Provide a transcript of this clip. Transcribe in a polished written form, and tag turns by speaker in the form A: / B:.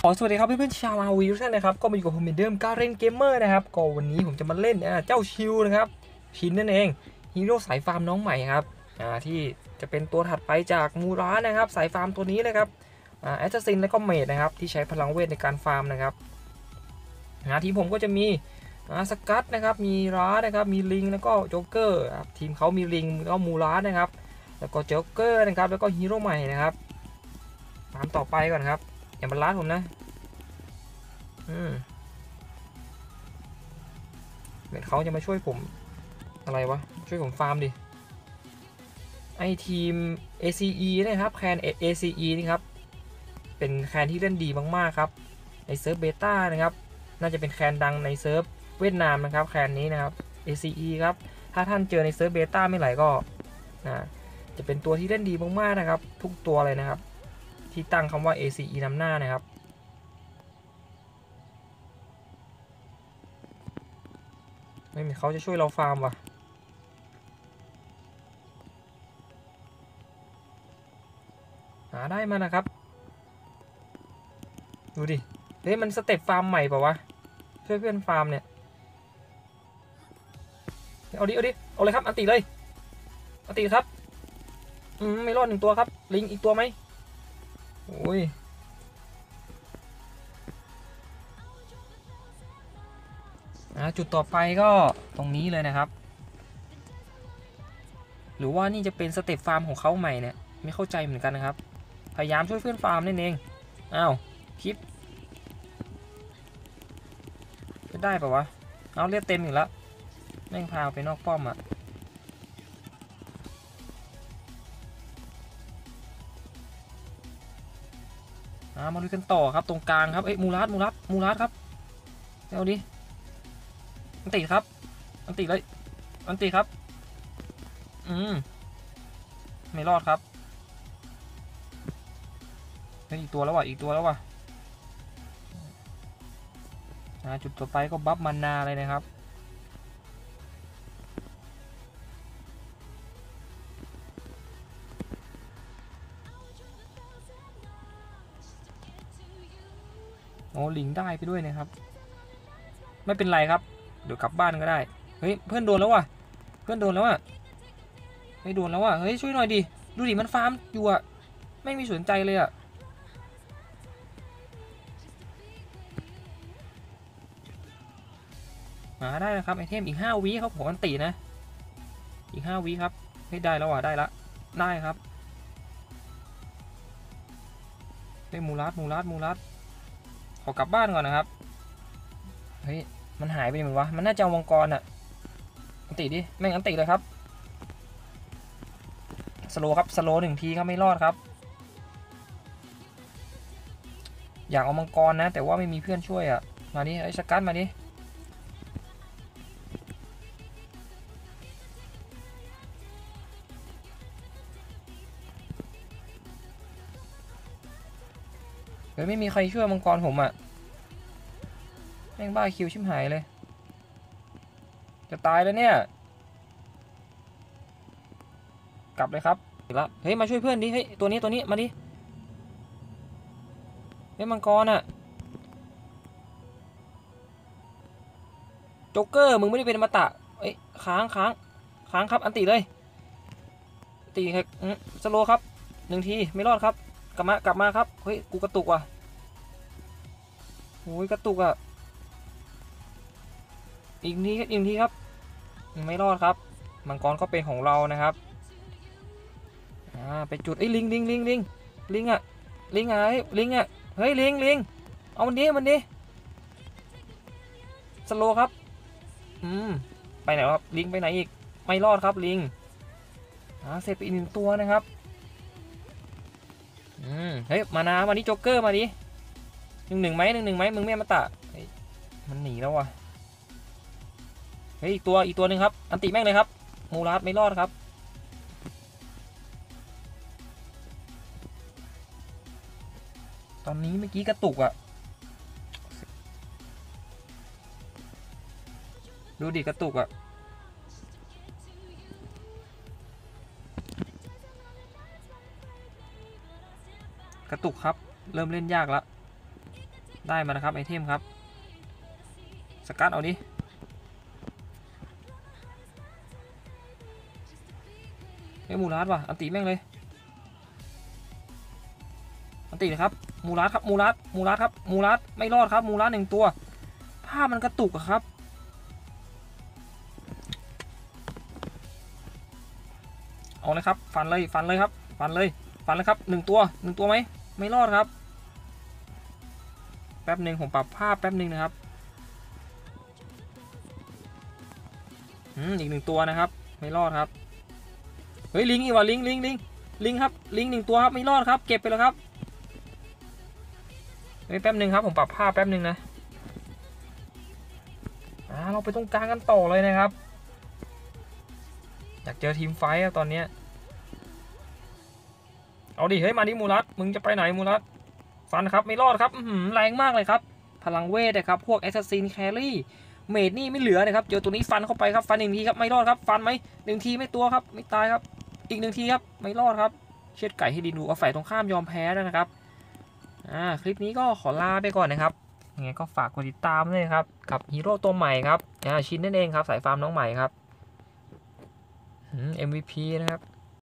A: สวัสดีครับเพื่อนๆชาวอาวีทุกท่านนะครับก็มาอยู่กับผมเหมือนเดิมการเล่นเกมเมอร์นะครับก็วันนี้ผมจะมาเล่นเจ้าชิวนะครับชินนั่นเองฮีโร่สายฟาร์มน้องใหม่ครับที่จะเป็นตัวถัดไปจากมูรานะครับสายฟาร์มตัวนี้นะครับแอสซัสซินและก็เมดนะครับที่ใช้พลังเวทในการฟาร์มนะครับทีมผมก็จะมีสกัตนะครับมีร้านะครับมีลิงแล้วก็โจ๊กเกอร์ทีมเขามีลิงแล้วก็มูรานะครับแล้วก็โจ๊กเกอร์นะครับแล้วก็ฮีโร่ใหม่นะครับตามต่อไปก่อนครับอย่ามาล้าผมนะเหมือนเขาจะมาช่วยผมอะไรวะช่วยผมฟาร์มดิไอทีม ACE นะครับแคน ACE นี่ครับเป็นแคนที่เล่นดีมากๆครับในเซิร์ฟเบต้านะครับน่าจะเป็นแคนดังในเซิร์ฟเวียดนามนะครับแคนนี้นะครับ ACE ครับถ้าท่านเจอในเซิร์ฟเบต้าไม่ไหลก็จะเป็นตัวที่เล่นดีมากๆนะครับทุกตัวเลยนะครับที่ตั้งคำว่า ACE นำหน้านะครับไม่มีเขาจะช่วยเราฟาร์มว่ะได้มานะครับดูดิเฮ้ยมันสเต็ปฟาร์มใหม่เปล่าวะช่วยเพื่อนฟาร์มเนี่ยเอาดิเอาเลยครับอันติเลยอันติครับไม่รอด1ตัวครับลิงอีกตัวไหมโอ้ยจุดต่อไปก็ตรงนี้เลยนะครับหรือว่านี่จะเป็นสเต็ปฟาร์มของเขาใหม่เนี่ยไม่เข้าใจเหมือนกันนะครับพยายามช่วยเพื่อนฟาร์มนั่นเองอ้าวคลิปจะได้ปะวะเอาเลือดเต็มอยู่แล้วแม่งพาไปนอกป้อมมาดูกันต่อครับตรงกลางครับมูรัสครับเอาดิอันติครับอันติเลยอันติครับไม่รอดครับอีกตัวแล้วว่ะจุดต่อไปก็บัฟมานาเลยนะครับโอ้ลิงได้ไปด้วยนะครับไม่เป็นไรครับเดี๋ยวกลับบ้านก็ได้เฮ้ยเพื่อนโดนแล้วว่ะไม่โดนแล้วว่ะเฮ้ยช่วยหน่อยดิดูดิมันฟาร์มอยู่อ่ะไม่มีสนใจเลยอ่ะได้แล้วครับไอเทมอีก5 วิครับผมอันตีนะอีก5 วิครับให้ได้แล้วอ่ะได้ครับมูรัสขอกลับบ้านก่อนนะครับเฮ้ยมันหายไปไหนวะมันน่าจะเอามังกรอ่ะอันตีดิแม่งอันตีเลยครับสโลครับสโล1 ทีครับไม่รอดครับอยากเอามังกรนะแต่ว่าไม่มีเพื่อนช่วยอ่ะมาดิไอ้สกัดมาดิเฮ้ยไม่มีใครช่วยมังกรผมอ่ะแม่งบ้าคิวชิบหายเลยจะตายแล้วเนี่ยกลับเลยครับอีกแล้วเฮ้ยมาช่วยเพื่อนดิเฮ้ยตัวนี้มาดิเฮ้ยมังกรอ่ะโจ๊กเกอร์มึงไม่ได้เป็นอมตะเอ้ยค้างครับอันติเลยตีสโลครับ1 ทีไม่รอดครับกลับมาครับเฮ้ยกูกระตุกว่ะโอ้ยกระตุกอ่ะอีกทีครับไม่รอดครับมังกรก็เป็นของเรานะครับไปจุดไอ้ลิงอ่ะเฮ้ยลิงเอามันดิสโลครับไปไหนครับลิงไปไหนอีกไม่รอดครับลิงเสร็จไปอีก1 ตัวนะครับเฮ้ยมาดิโจ๊กเกอร์มาดิ1-1ไหมมึงไม่มาตะมันหนีแล้วว่ะเฮ้ยอีกตัวหนึ่งครับอันติแม่งเลยครับมูรัสไม่รอดครับตอนนี้เมื่อกี้กระตุกอ่ะดูดิกระตุกอ่ะกระตุกครับเริ่มเล่นยากแล้วได้มานะครับไอเทมครับสกัดเอาดิไอมูรัสว่ะอันตีแม่งเลยอันตีนะครับมูรัสครับมูรัสครับมูรัสไม่รอดครับมูรัส1ตัวภาพมันกระตุกอะครับเอาเลยครับฟันเลยครับฟันเลยครับ1ตัวไหมไม่รอดครับแป๊บหนึ่งผมปรับภาพแป๊บหนึ่งนะครับอีก1ตัวนะครับไม่รอดครับเฮ้ยลิงอีกว่ะลิงครับลิง1ตัวครับไม่รอดครับเก็บไปแล้วครับเฮ้ยแป๊บหนึ่งครับผมปรับภาพแป๊บหนึ่งนะเราไปตรงกลางกันต่อเลยนะครับอยากเจอทีมไฟท์ตอนนี้เอาดิเฮ้ยมาดิมูรัสมึงจะไปไหนมูรัสฟันครับไม่รอดครับแรงมากเลยครับพลังเวทนะครับพวกแอสซัสซินแครี่เมดนี่ไม่เหลือนะครับเจอตัวนี้ฟันเข้าไปครับฟัน1 ทีครับไม่รอดครับฟันไหม1 ทีไม่ตัวครับไม่ตายครับอีก1 ทีครับไม่รอดครับเชือดไก่ให้ดีดูเอาฝ่ายตรงข้ามยอมแพ้แล้วนะครับคลิปนี้ก็ขอลาไปก่อนนะครับยังไงก็ฝากกดติดตามด้วยครับกับฮีโร่ตัวใหม่ครับชินนั่นเองครับสายฟาร์มน้องใหม่ครับMVP นะครับ